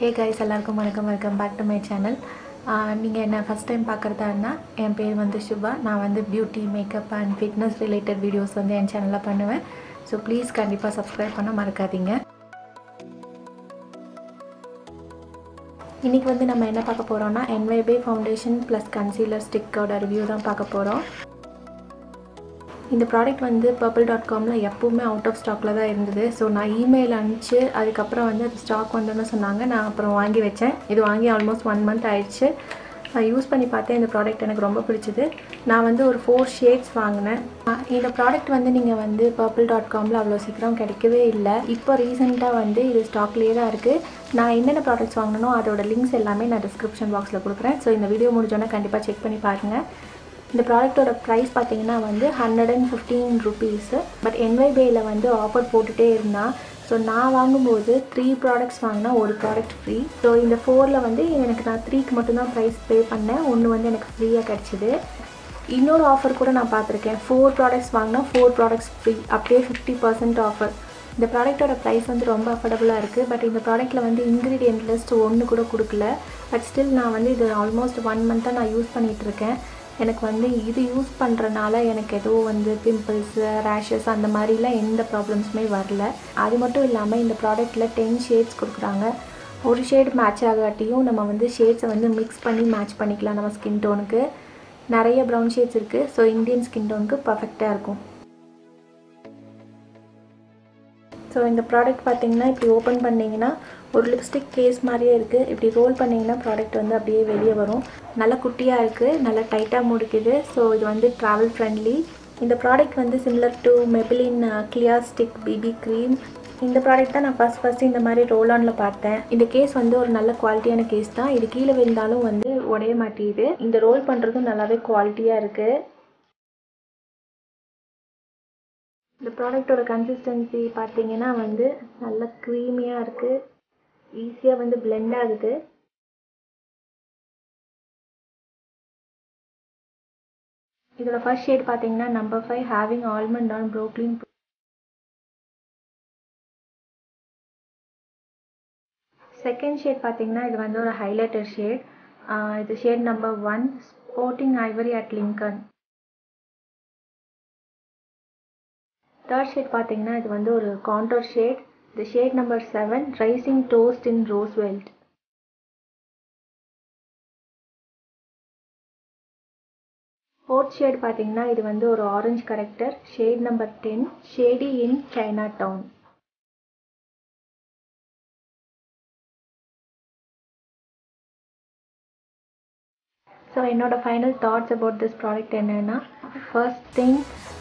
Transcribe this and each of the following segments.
Hey guys, எல்லாருக்கும் வணக்கம். Welcome back to my channel. நீங்கள் என்ன ஃபஸ்ட் டைம் பார்க்குறதா இருந்தால் என் பேர் வந்து சுபா. நான் வந்து beauty makeup and fitness related videos வந்து என் சேனலில் பண்ணுவேன். ஸோ ப்ளீஸ் கண்டிப்பாக சப்ஸ்கிரைப் பண்ண மறக்காதீங்க. இன்றைக்கி வந்து நம்ம என்ன பார்க்க போகிறோம்னா NYBae ஃபவுண்டேஷன் ப்ளஸ் கன்சீலர் ஸ்டிக்கோட ரிவ்யூ தான் பார்க்க போகிறோம். இந்த ப்ராடக்ட் வந்து purple.comல எப்போவுமே அவுட் ஆஃப் ஸ்டாக்கில் தான் இருந்தது. ஸோ நான் இமெயில் அனுப்பிச்சு அதுக்கப்புறம் வந்து அது ஸ்டாக் வந்தோன்னு சொன்னாங்க. நான் அப்புறம் வாங்கி வச்சேன். இது வாங்கி ஆல்மோஸ்ட் 1 month ஆயிடுச்சு. நான் யூஸ் பண்ணி பார்த்தேன். இந்த ப்ராடக்ட் எனக்கு ரொம்ப பிடிச்சிது. நான் வந்து ஒரு 4 ஷேட்ஸ் வாங்கினேன். இந்த ப்ராடக்ட் வந்து நீங்கள் வந்து purple.comல அவ்வளோ சீக்கிரம் கிடைக்கவே இல்லை. இப்போ ரீசெண்டாக வந்து இது ஸ்டாக்லேயே தான் இருக்குது. நான் என்னென்ன ப்ராடக்ட்ஸ் வாங்கினோ அதோட லிங்க்ஸ் எல்லாமே நான் டிஸ்கிரிப்ஷன் பாக்ஸில் கொடுக்குறேன். ஸோ இந்த வீடியோ முடிஞ்சோன்னா கண்டிப்பாக செக் பண்ணி பாருங்கள். இந்த ப்ராடக்ட்டோட ப்ரைஸ் பார்த்தீங்கன்னா வந்து 115 ருபீஸு. பட் NYBaeல வந்து ஆஃபர் போட்டுகிட்டே இருந்தான். ஸோ நான் வாங்கும்போது 3 ப்ராடக்ட்ஸ் வாங்கினா ஒரு ப்ராடக்ட் ஃப்ரீ. ஸோ இந்த 4ல் வந்து எனக்கு நான் 3க்கு மட்டும்தான் ப்ரைஸ் பே பண்ணேன். ஒன்று வந்து எனக்கு ஃப்ரீயாக கிடச்சிது. இன்னொரு ஆஃபர் கூட நான் பார்த்துருக்கேன். 4 ப்ராடக்ட்ஸ் வாங்கினா 4 ப்ராடக்ட்ஸ் ஃப்ரீ, அப்படியே 50% ஆஃபர். இந்த ப்ராடக்ட்டோட ப்ரைஸ் வந்து ரொம்ப அஃபோர்டபுளாக இருக்குது. பட் இந்த ப்ராடக்ட்டில் வந்து இன்க்ரீடியன்ட் லிஸ்ட் ஒன்று கூட கொடுக்கல. பட் ஸ்டில் நான் வந்து இது ஆல்மோஸ்ட் 1 month நான் யூஸ் பண்ணிகிட்ருக்கேன். எனக்கு வந்து இது யூஸ் பண்ணுறனால எனக்கு ஏதோ வந்து பிம்பிள்ஸு, ரேஷஸ் அந்த மாதிரிலாம் எந்த ப்ராப்ளம்ஸுமே வரல. அது மட்டும் இல்லாமல் இந்த ப்ராடக்ட்டில் 10 ஷேட்ஸ் கொடுக்குறாங்க. ஒரு ஷேட் மேட்ச் ஆகாட்டியும் நம்ம வந்து ஷேட்ஸை வந்து மிக்ஸ் பண்ணி மேட்ச் பண்ணிக்கலாம் நம்ம ஸ்கின் டோனுக்கு. நிறைய ப்ரௌன் ஷேட்ஸ் இருக்குது. ஸோ இந்தியன் ஸ்கின் டோனுக்கு பர்ஃபெக்டாக இருக்கும். ஸோ இந்த ப்ராடக்ட் பார்த்திங்கன்னா இப்படி ஓப்பன் பண்ணிங்கன்னா ஒரு லிப்ஸ்டிக் கேஸ் மாதிரியே இருக்குது. இப்படி ரோல் பண்ணிங்கன்னா ப்ராடக்ட் வந்து அப்படியே வெளியே வரும். நல்லா குட்டியாக இருக்குது, நல்லா டைட்டாக முடிக்குது. ஸோ இது வந்து ட்ராவல் ஃப்ரெண்ட்லி. இந்த ப்ராடக்ட் வந்து similar to Maybelline clear stick BB cream. இந்த ப்ராடக்ட் தான் நான் ஃபஸ்ட்டு இந்த மாதிரி ரோல் ஆனில் பார்த்தேன். இந்த கேஸ் வந்து ஒரு நல்ல குவாலிட்டியான கேஸ் தான். இது கீழே விழுந்தாலும் வந்து உடைய மாட்டேங்குது. இந்த ரோல் பண்ணுறதும் நல்லாவே குவாலிட்டியாக இருக்குது. இந்த ப்ராடக்டோட கன்சிஸ்டன்சி பார்த்தீங்கன்னா வந்து நல்ல க்ரீமியாக இருக்குது. ஈஸியாக வந்து பிளெண்ட் ஆகுது. இதோட ஃபர்ஸ்ட் ஷேட் பார்த்தீங்கன்னா number 5 having almond on Brooklyn. Second shade பார்த்தீங்கன்னா இது வந்து ஒரு ஹைலைட்டர் ஷேட். இது shade number 1 sporting ivory at Lincoln. Third shade பார்த்தீங்கன்னா இது வந்து ஒரு கான்டோர் ஷேட். இது shade number 7 rising toast in Roosevelt. Fourth shade பார்த்தீங்கன்னா இது வந்து ஒரு orange corrector. Shade number 10 shady in Chinatown. So என்னோட final thoughts about this product என்னென்னா, ஃபர்ஸ்ட் திங்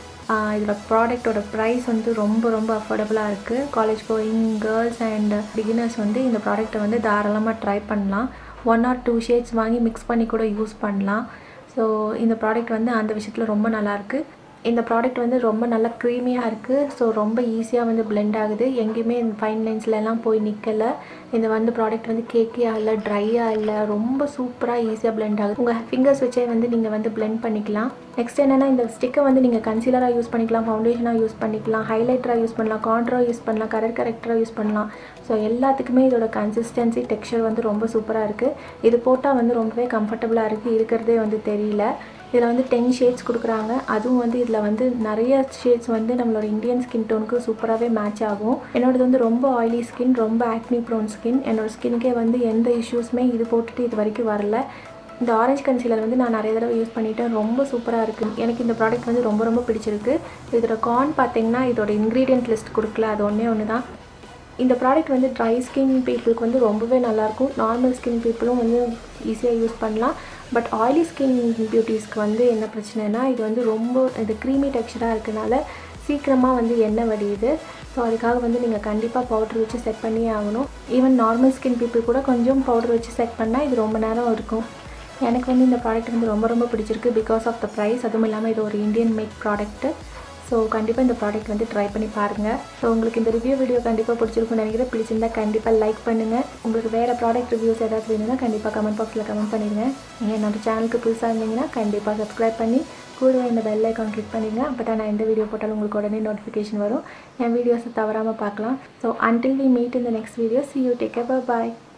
இதோட ப்ராடக்டோட ப்ரைஸ் வந்து ரொம்ப ரொம்ப அஃபோர்டபுளாக இருக்குது. College going girls and beginners வந்து இந்த ப்ராடக்ட்டை வந்து தாராளமாக ட்ரை பண்ணலாம். 1 or 2 ஷேட்ஸ் வாங்கி மிக்ஸ் பண்ணி கூட யூஸ் பண்ணலாம். ஸோ இந்த ப்ராடக்ட் வந்து அந்த விஷயத்தில் ரொம்ப நல்லாயிருக்கு. இந்த ப்ராடக்ட் வந்து ரொம்ப நல்லா க்ரீமியாக இருக்குது. ஸோ ரொம்ப ஈஸியாக வந்து பிளெண்ட் ஆகுது. எங்கேயுமே இந்த ஃபைன் லைன்ஸ்லாம் போய் நிற்கலை. இந்த வந்து ப்ராடக்ட் வந்து கேக்கியாக இல்லை, ட்ரையாக இல்லை, ரொம்ப சூப்பராக ஈஸியாக பிளெண்ட் ஆகுது. உங்கள் ஃபிங்கர்ஸ் வச்சே வந்து நீங்கள் வந்து பிளெண்ட் பண்ணிக்கலாம். நெக்ஸ்ட் என்னென்னா, இந்த ஸ்டிக்கை வந்து நீங்கள் கன்சீலராக யூஸ் பண்ணிக்கலாம், ஃபவுண்டேஷனாக யூஸ் பண்ணிக்கலாம், ஹைலைட்டராக யூஸ் பண்ணலாம், கான்ட்ராக யூஸ் பண்ணலாம், கரெக்டராக யூஸ் பண்ணலாம். ஸோ எல்லாத்துக்குமே இதோட கன்சிஸ்டன்சி, டெக்ஸ்சர் வந்து ரொம்ப சூப்பராக இருக்குது. இது போட்டால் வந்து ரொம்பவே கம்ஃபர்டபுளாக இருக்குது. இருக்கிறதே வந்து தெரியல. இதில் வந்து 10 ஷேட்ஸ் கொடுக்குறாங்க. அதுவும் வந்து இதில் வந்து நிறைய ஷேட்ஸ் வந்து நம்மளோட இந்தியன் ஸ்கின் டோனுக்கு சூப்பராகவே மேட்ச் ஆகும். என்னோடது வந்து ரொம்ப ஆயிலி ஸ்கின், ரொம்ப ஆக்னி ப்ரோன் ஸ்கின். என்னோடய ஸ்கின்னுக்கே வந்து எந்த இஷ்யூஸுமே இது போட்டுட்டு இது வரைக்கும் வரல. இந்த ஆரஞ்சு கன்சீலர் வந்து நான் நிறைய தடவை யூஸ் பண்ணிவிட்டேன். ரொம்ப சூப்பராக இருக்குது. எனக்கு இந்த ப்ராடக்ட் வந்து ரொம்ப ரொம்ப பிடிச்சிருக்கு. இதோட கான் பார்த்தீங்கன்னா இதோட இன்க்ரீடியன்ட் லிஸ்ட் கொடுக்கல. அது ஒன்று தான். இந்த ப்ராடக்ட் வந்து ட்ரை ஸ்கின் பீப்புளுக்கு வந்து ரொம்பவே நல்லாயிருக்கும். நார்மல் ஸ்கின் பீப்புளும் வந்து ஈஸியாக யூஸ் பண்ணலாம். பட் ஆயிலி ஸ்கின் பியூட்டிஸ்க்கு வந்து என்ன பிரச்சனைனா, இது வந்து ரொம்ப இது க்ரீமி டெக்ஸ்சராக இருக்கனால சீக்கிரமாக வந்து எண்ணெய் வடியுது. ஸோ அதுக்காக வந்து நீங்கள் கண்டிப்பாக பவுடர் வச்சு செட் பண்ணியே ஆகணும். ஈவன் நார்மல் ஸ்கின் பீப்புள் கூட கொஞ்சம் பவுடர் வச்சு செட் பண்ணால் இது ரொம்ப நேரம் இருக்கும். எனக்கு வந்து இந்த ப்ராடக்ட் வந்து ரொம்ப ரொம்ப பிடிச்சிருக்கு பிகாஸ் ஆஃப் த ப்ரைஸ். அதுவும் இல்லாமல் இது ஒரு இந்தியன் மேக் ப்ராடக்ட்டு. ஸோ கண்டிப்பாக இந்த ப்ராடக்ட் வந்து ட்ரை பண்ணி பாருங்கள். ஸோ உங்களுக்கு இந்த ரிவ்யூ வீடியோ கண்டிப்பாக பிடிச்சிருக்குன்னு நினைக்கிறேன். பிடிச்சிருந்தால் கண்டிப்பாக லைக் பண்ணுங்கள். உங்களுக்கு வேறு ப்ராடக்ட் ரிவ்யூஸ் ஏதாவது வேணும்னா கண்டிப்பாக கமெண்ட் பாக்ஸில் கமெண்ட் பண்ணிடுங்க. நீங்கள் என்னோட சேனலுக்கு புதுசாக இருந்தீங்கன்னா கண்டிப்பாக சப்ஸ்கிரைப் பண்ணி கூடவே இந்த பெல் ஐக்கான் கிளிக் பண்ணிடுங்க. அப்போ தான் நான் எந்த வீடியோ போட்டாலும் உங்களுக்கு உடனே நோட்டிஃபிகேஷன் வரும். என் வீடியோஸை தவறாமல் பார்க்கலாம். So until we meet in the next video, see you, take care, bye bye.